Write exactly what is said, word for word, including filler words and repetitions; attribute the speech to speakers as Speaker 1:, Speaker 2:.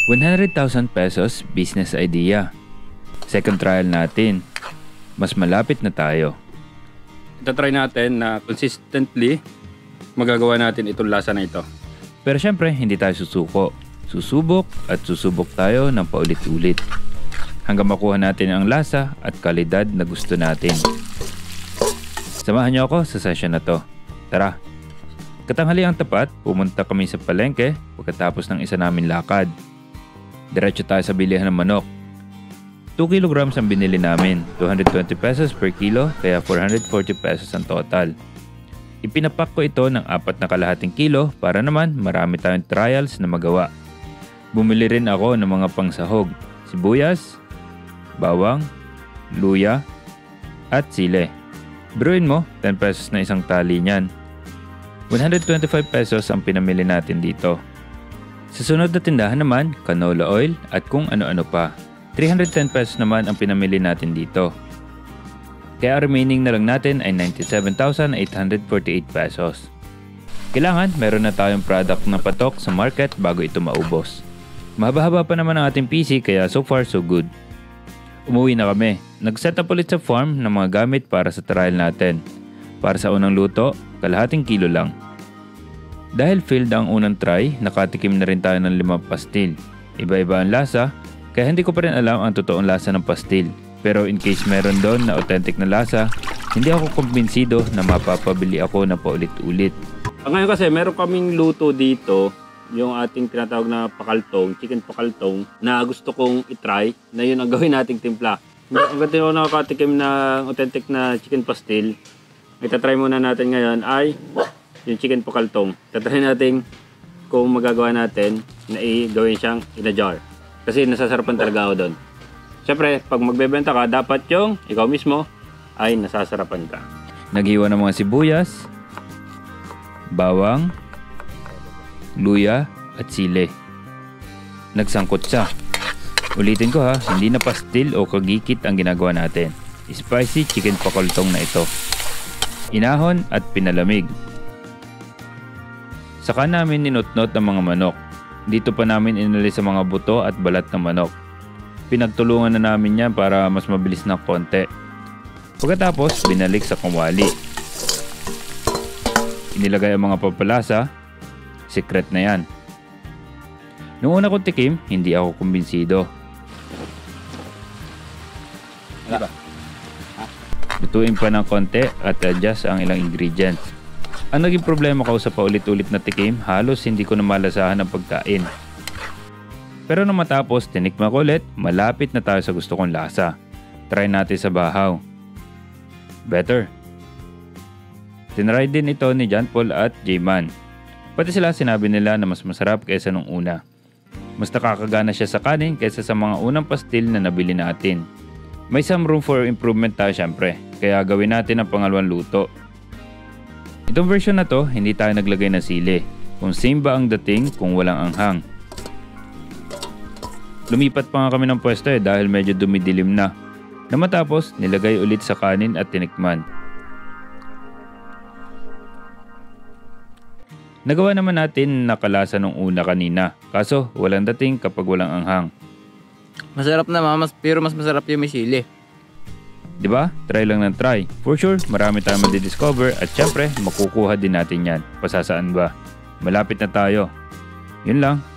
Speaker 1: one hundred thousand pesos business idea. Second trial natin. Mas malapit na tayo.
Speaker 2: Itatry natin na consistently magagawa natin itong lasa na ito.
Speaker 1: Pero syempre, hindi tayo susuko. Susubok at susubok tayo ng paulit-ulit. Hanggang makuha natin ang lasa at kalidad na gusto natin. Samahan niyo ako sa session na to. Tara! Katanghali ang tapat, pumunta kami sa palengke pagkatapos ng isa namin lakad. Diretso tayo sa bilihan ng manok. two kilograms ang binili namin, two hundred twenty pesos per kilo, kaya four hundred forty pesos ang total. Ipinapak ko ito ng apat na kalahating kilo para naman marami tayong trials na magawa. Bumili rin ako ng mga pangsahog, sibuyas, bawang, luya, at sile. Biruin mo, ten pesos na isang tali niyan. one hundred twenty-five pesos ang pinamili natin dito. Sa sunod na tindahan naman, canola oil at kung ano-ano pa. three hundred ten pesos naman ang pinamili natin dito. Kaya remaining na lang natin ay ninety-seven thousand eight hundred forty-eight pesos. Kailangan meron na tayong product na patok sa market bago ito maubos. Mahaba-haba pa naman ang ating P C kaya so far so good. Umuwi na kami. Nag-set up ulit sa farm ng mga gamit para sa trial natin. Para sa unang luto, kalahating kilo lang. Dahil failed ang unang try, nakatikim na rin tayo ng limang pastil. Iba-iba ang lasa, kaya hindi ko pa rin alam ang totoong lasa ng pastil. Pero in case meron doon na authentic na lasa, hindi ako kumbinsido na mapapabili ako na paulit-ulit.
Speaker 2: Ngayon kasi meron kaming luto dito, yung ating tinatawag na pakaltong, chicken pakaltong, na gusto kong itry, na yun ang gawin nating timpla. Ang ganti ako nakakatikim ng authentic na chicken pastil, itatry muna natin ngayon ay yung chicken pakaltong. Itatry natin kung magagawa natin na i-gawin siyang in a jar. Kasi nasasarapan talaga ako doon. Siyempre, pag magbebenta ka, dapat yung ikaw mismo ay nasasarapan ka.
Speaker 1: Naghiwa ng mga sibuyas, bawang, luya at sile. Nagsangkot siya. Ulitin ko ha, hindi na pastil o kagikit ang ginagawa natin. Spicy chicken pakaltong na ito. Inahon at pinalamig. Saka namin ninotnot ang mga manok. Dito pa namin inalis sa mga buto at balat ng manok. Pinagtulungan na namin yan para mas mabilis na konti. Pagkatapos, binalik sa kawali. Inilagay ang mga papalasa. Secret na yan. Noong una kong tikim, hindi ako kumbinsido.
Speaker 2: Diba?
Speaker 1: Lutuin pa ng konti at adjust ang ilang ingredients. Ang naging problema ko sa paulit-ulit na tikim, halos hindi ko na malasahan ang pagkain. Pero nang matapos, tinikman ko ulit, malapit na tayo sa gusto kong lasa. Try natin sa bahaw. Better. Tinry din ito ni John Paul at J-Man. Pati sila sinabi nila na mas masarap kaysa nung una. Mas nakakagana siya sa kanin kaysa sa mga unang pastil na nabili natin. May some room for improvement tayo syempre, kaya gawin natin ang pangalawang luto. Itong version na to, hindi tayo naglagay ng sili. Kung same ba ang dating kung walang anghang. Lumipat pa nga kami ng pwesto eh dahil medyo dumidilim na. Na matapos, nilagay ulit sa kanin at tinikman. Nagawa naman natin nakalasa nung una kanina. Kaso, walang dating kapag walang anghang.
Speaker 3: Masarap na mas, pero mas masarap yung may sili.
Speaker 1: Diba? Try lang ng try. For sure, marami tayong madidiscover at syempre, makukuha din natin yan. Pasasaan ba? Malapit na tayo. Yun lang.